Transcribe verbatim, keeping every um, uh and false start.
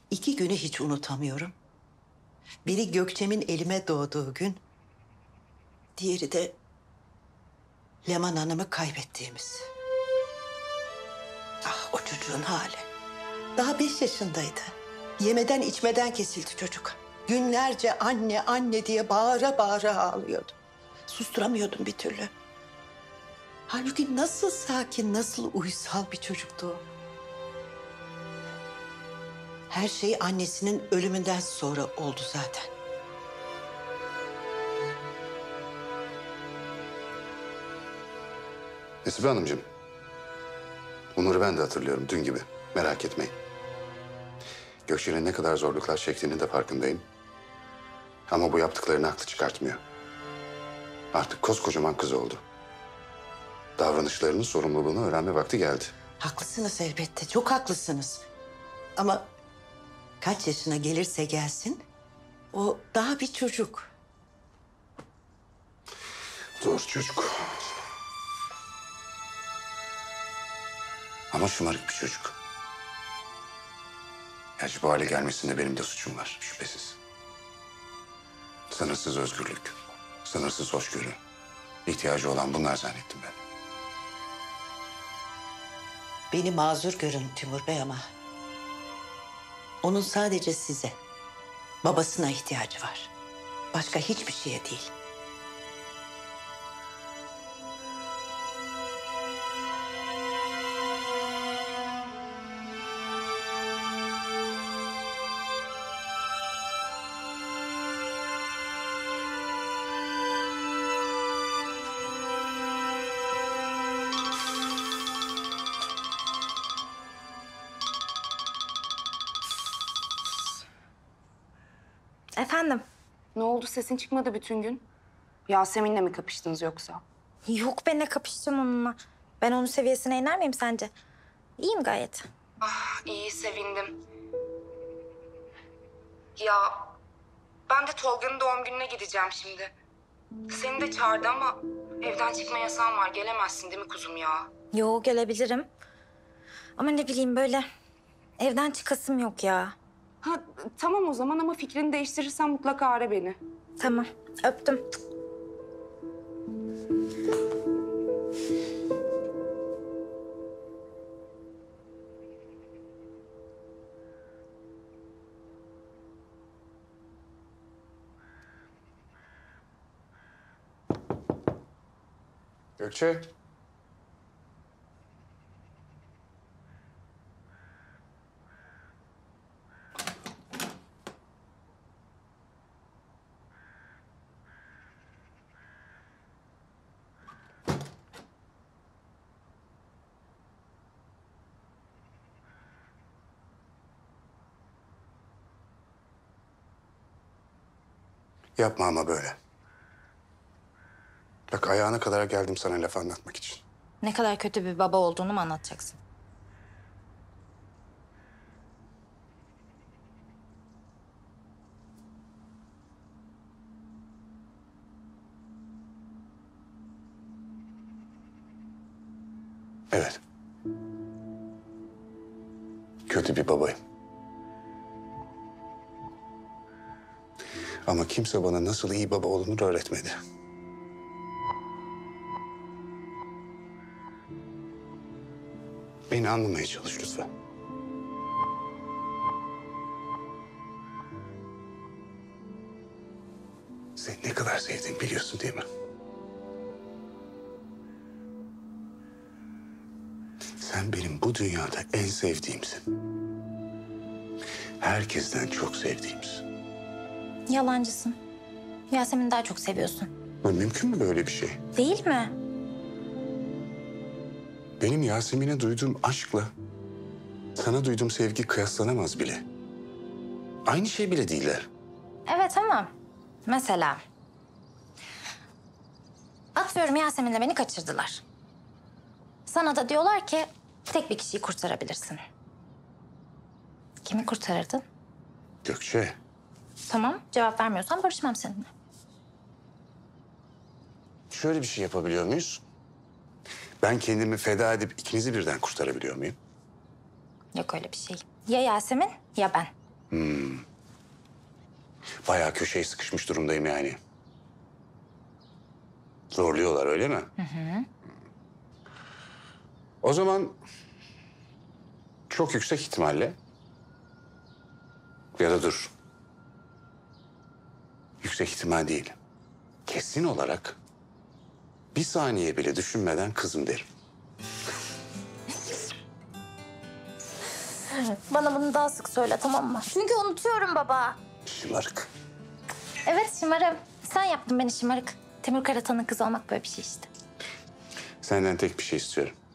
İki günü hiç unutamıyorum. Biri Gökçem'in elime doğduğu gün, diğeri de Leman Hanım'ı kaybettiğimiz. Ah, o çocuğun hali. Daha beş yaşındaydı. Yemeden içmeden kesildi çocuk. Günlerce anne anne diye bağıra bağıra ağlıyordu. Susturamıyordum bir türlü. Halbuki nasıl sakin, nasıl uysal bir çocuktu o. Her şey annesinin ölümünden sonra oldu zaten. Nesibe Hanımcığım, Onur'u ben de hatırlıyorum dün gibi. Merak etmeyin. Gökçe'nin ne kadar zorluklar çektiğini de farkındayım. Ama bu yaptıklarını haklı çıkartmıyor. Artık koskocaman kız oldu. Davranışlarının sorumluluğunu öğrenme vakti geldi. Haklısınız elbette, çok haklısınız. Ama kaç yaşına gelirse gelsin, o daha bir çocuk. Doğru çocuk. Ama şımarık bir çocuk. Gerçi bu hale gelmesinde benim de suçum var şüphesiz. Sınırsız özgürlük, sınırsız hoşgörü. İhtiyacı olan bunlar zannettim ben. Beni mazur görün Timur Bey ama... onun sadece size, babasına ihtiyacı var. Başka hiçbir şeye değil. Efendim? Ne oldu, sesin çıkmadı bütün gün? Yasemin'le mi kapıştınız yoksa? Yok be, ne kapışacağım onunla. Ben onun seviyesine iner miyim sence? İyiyim gayet. Ah, iyi, sevindim. Ya ben de Tolga'nın doğum gününe gideceğim şimdi. Seni de çağırdı ama evden çıkma yasağın var. Gelemezsin değil mi kuzum ya? Yo, gelebilirim. Ama ne bileyim, böyle evden çıkasım yok ya. Ha tamam o zaman ama fikrini değiştirirsen mutlaka ara beni. Tamam, öptüm. Gökçe. Yapma ama böyle. Bak ayağına kadar geldim sana laf anlatmak için. Ne kadar kötü bir baba olduğunu mu anlatacaksın? Evet. Kötü bir babayım. Ama kimse bana nasıl iyi baba olunur öğretmedi. Beni anlamaya çalış lütfen. Seni ne kadar sevdiğimi biliyorsun değil mi? Sen benim bu dünyada en sevdiğimsin. Herkesten çok sevdiğimsin. Yalancısın. Yasemin'i daha çok seviyorsun. Bu mümkün mü böyle bir şey? Değil mi? Benim Yasemin'e duyduğum aşkla sana duyduğum sevgi kıyaslanamaz bile. Aynı şey bile değiller. Evet ama mesela... atıyorum, Yasemin'le beni kaçırdılar. Sana da diyorlar ki tek bir kişiyi kurtarabilirsin. Kimi kurtarırdın? Gökçe. Tamam, cevap vermiyorsan barışmam seninle. Şöyle bir şey yapabiliyor muyuz? Ben kendimi feda edip ikinizi birden kurtarabiliyor muyum? Yok öyle bir şey. Ya Yasemin ya ben. Bayağı köşeye sıkışmış durumdayım yani. Zorluyorlar öyle mi? Hı hı. O zaman çok yüksek ihtimalle ya da dur. Yüksek ihtimal değil. Kesin olarak bir saniye bile düşünmeden kızım derim. Bana bunu daha sık söyle, tamam mı? Çünkü unutuyorum baba. Şımarık. Evet, şımarım. Sen yaptın beni şımarık. Timur Karatan'ın kızı olmak böyle bir şey işte. Senden tek bir şey istiyorum.